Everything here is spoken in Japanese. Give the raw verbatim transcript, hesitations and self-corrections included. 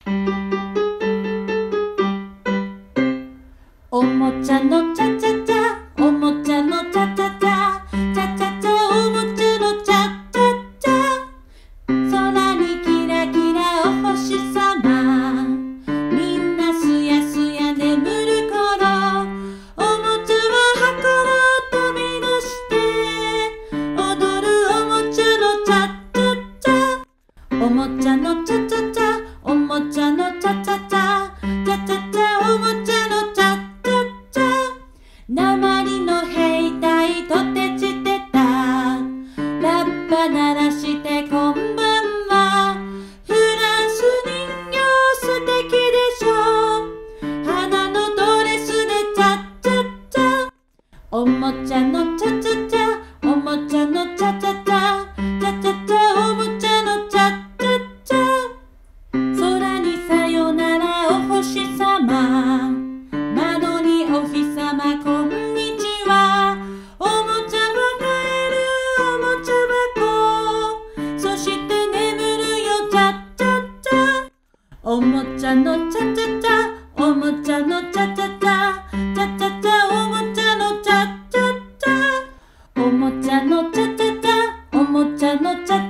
おもちゃのチャチャチャ、おもちゃのチャチャチャ、チャチャチャ、おもちゃのチャチャチャ。空にキラキラお星さま、みんなすやすや眠る頃、おもちゃは箱を飛び出して踊るおもちゃのチャチャチャ。おもちゃのチャチャチャ、おもちゃのチャチャチャ、チャチャチャ、おもちゃのチャチャチャ。鉛の兵隊とてちてた、ラッパ鳴らしてこんばんは。フランス人形素敵でしょ、花のドレスでチャチャチャ。おもちゃのチャチャチャ、おもちゃのチャチャチャ、チャチャチャ、おもちゃのチャチャチャ。空にさよならお星さま、窓にお日さまこんにちは。おもちゃは帰るおもちゃ箱、そして眠るよチャチャチャ。おもちゃのチャチャチャ、おもちゃのチャチャチャ、チャチャチャ、おもちゃのチャチャチャ。おもちゃのチャチャチャ、おもちゃのチャチャチャ。